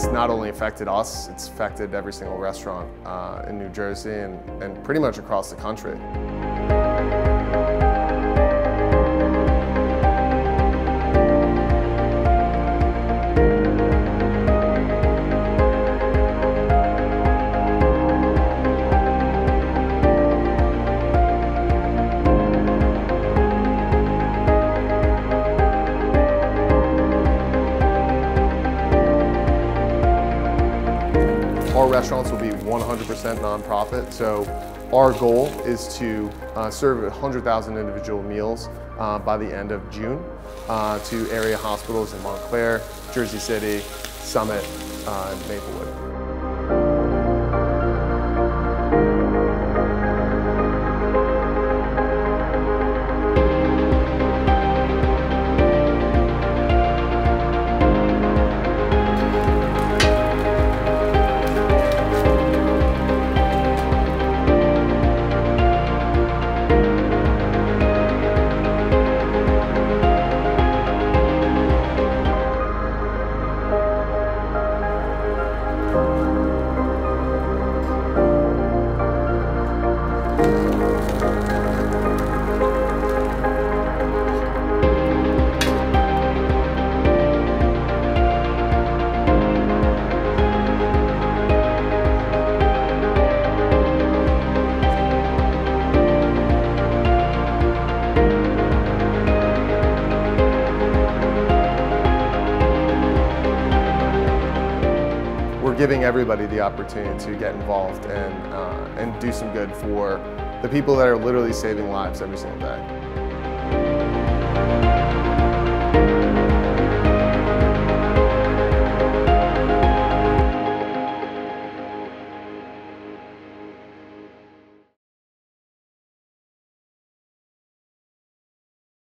it's not only affected us, it's affected every single restaurant in New Jersey and pretty much across the country. Our restaurants will be 100% nonprofit, so our goal is to serve 100,000 individual meals by the end of June to area hospitals in Montclair, Jersey City, Summit, and Maplewood. We're giving everybody the opportunity to get involved and do some good for the people that are literally saving lives every single day.